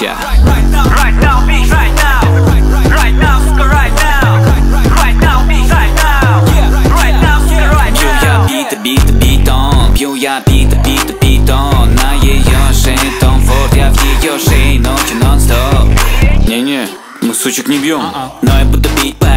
я. Right now, bitch, right now. Right now, сука, right now. Right now, bitch, right now. Right now, сука, right now. Пью я питон. На ее шее Том Форд, я в ее шее ночью нон-стоп. Не-не, мы сучек не бьем, но я буду бить по